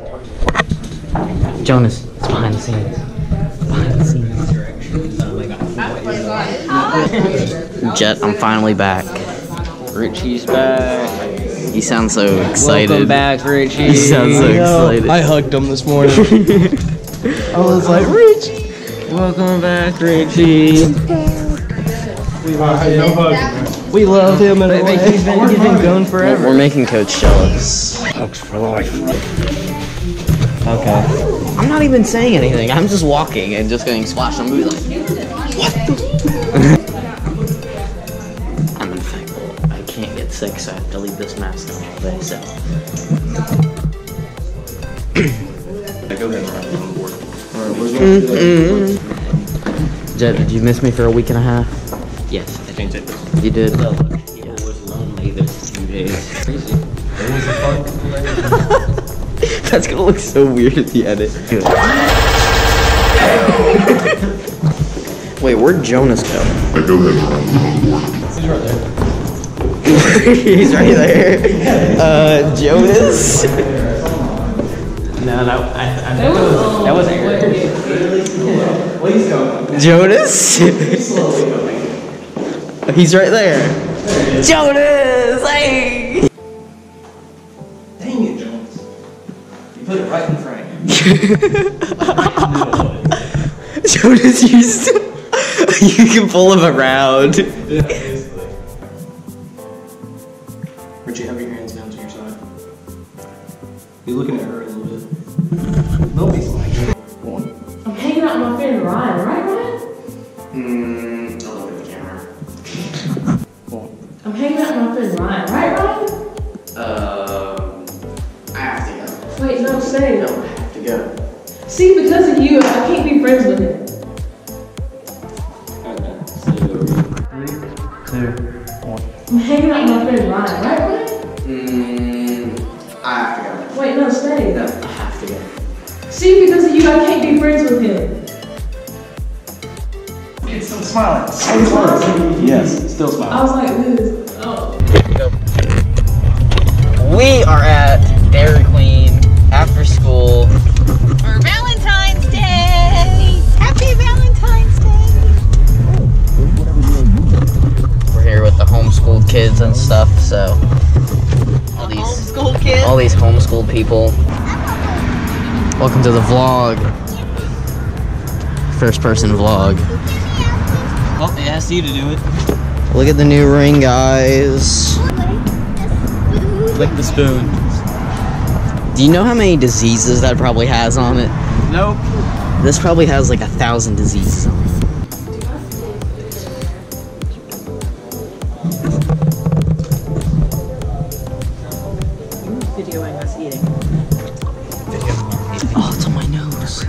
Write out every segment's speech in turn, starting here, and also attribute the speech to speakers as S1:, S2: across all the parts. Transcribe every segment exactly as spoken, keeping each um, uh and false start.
S1: Jonas, it's behind the scenes. Behind the scenes. Jet, I'm finally back.
S2: Richie's back.
S1: He sounds so excited.
S2: Welcome back, Richie.
S1: He sounds so excited.
S3: I hugged him this morning. I was like, Richie.
S2: Welcome back, Richie.
S3: We love him. We love him and
S2: He's been, he's been going forever.
S1: We're making Coach jealous.
S3: Hugs for life.
S1: Okay. I'm not even saying anything. I'm just walking and just getting splashed on movie like, what the? I'm infected. I can't get sick, so I have to leave this mask on all day, so. Mm-hmm. Jet, did you miss me for a week and a half? Yes, I think it. You did?
S2: It was lonely those few days. Crazy. It was a fun.
S1: That's gonna look so weird at the edit. Wait, where'd Jonas go? He's right there. Uh, Jonas?
S2: No, no, I, I, that, was, that wasn't your. Please go.
S1: Jonas? He's right there. Jonas! Hey!
S3: Dang it, Jones. You put it right in front of you.
S1: Jonas, you still, you can pull him around.
S3: Richie, have your hands down to your side. You're looking at her a little bit. Nobody's like it.
S4: I'm hanging out with my friend Ryan, right, Ryan?
S1: Hmm, I'll look at the camera.
S4: I'm hanging out with my friend Ryan, right, Ryan?
S1: Um, I have to go.
S4: Wait, no, stay.
S1: No, I have to go.
S4: See, because of you, I can't be friends with him. I'm hanging out with my friend Ryan, right, Ryan?
S1: Hmm, I have to go.
S4: Wait, no, stay.
S1: No, I have to go.
S4: See, because of you, I can't be friends with him.
S3: It's still smiling. Still smiling. Yes, still
S4: I
S3: smiling.
S4: was like, this. Oh.
S1: We are at Dairy Queen after school.
S5: For Valentine's Day! Happy Valentine's Day!
S1: We're here with the homeschooled kids and stuff, so all these
S5: Homeschool kids.
S1: all these homeschooled people. Welcome to the vlog. First person vlog.
S2: Oh, it asked you to do it.
S1: Look at the new ring, guys.
S2: Lick the spoon.
S1: Do you know how many diseases that probably has on it?
S2: Nope.
S1: This probably has like a thousand diseases on it.
S5: Videoing us eating.
S1: Oh, it's on my nose.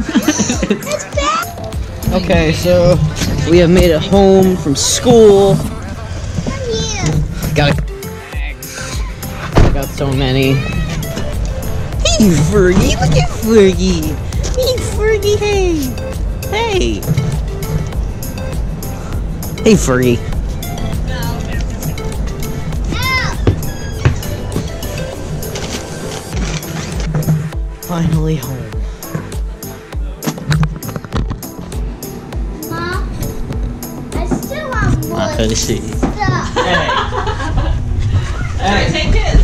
S1: Okay, so we have made it home from school. Got a got so many. Hey, Fergie, look at Fergie. Hey, Fergie, hey. Hey. Hey, Fergie. Finally home.
S6: Mom, I still want more
S1: I see.
S6: stuff.
S2: Hey. Hey. Take this.